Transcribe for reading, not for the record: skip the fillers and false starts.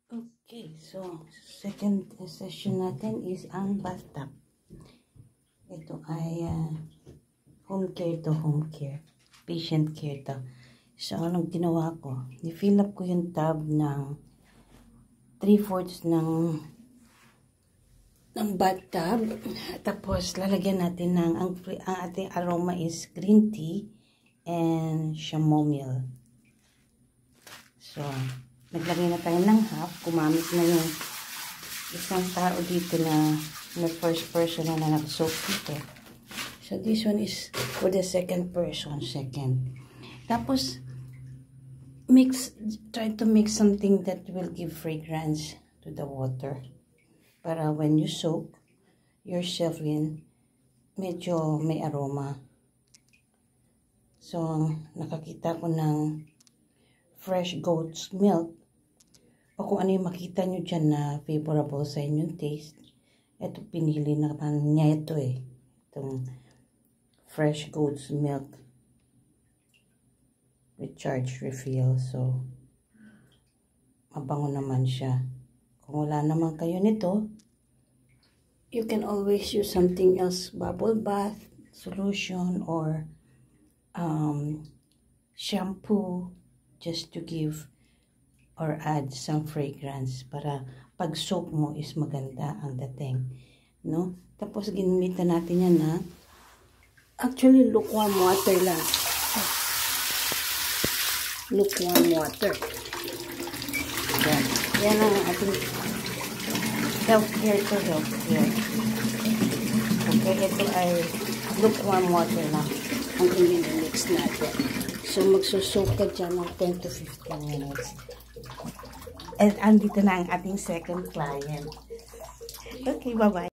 Okay, so second session natin is ang bathtub. Ito ay home care to home care. Patient care to. So, anong ginawa ko? Ni-fill up ko yung tub ng 3/4 ng bathtub. Tapos, lalagyan natin ng, ang ating aroma is green tea and chamomile. So, naglagay na tayo ng half. Gumamit na yung isang tao dito na first person na nag-soak dito. So, this one is for the second person, Tapos, try to mix something that will give fragrance to the water. Para when you soak yourself in, medyo may aroma. So, nakakita ko ng fresh goat's milk. O kung ano yung makita nyo dyan na favorable sa inyong taste. Ito pinili na niya ito eh. Itong fresh goat's milk. Recharge refill. So, mabango naman siya. Kung wala naman kayo nito, you can always use something else. Bubble bath solution or shampoo just to give or add some fragrance para pag soak mo is maganda ang dating, no? Tapos ginamitan natin yan na actually lukewarm water lang. Lukewarm water. Yan ang ating healthcare to healthcare. Okay, ito ay lukewarm water lang ang i-mix natin. So, magsusok ka dyan ng 10 to 15 minutes. And andito na ang ating second client. Okay, bye-bye.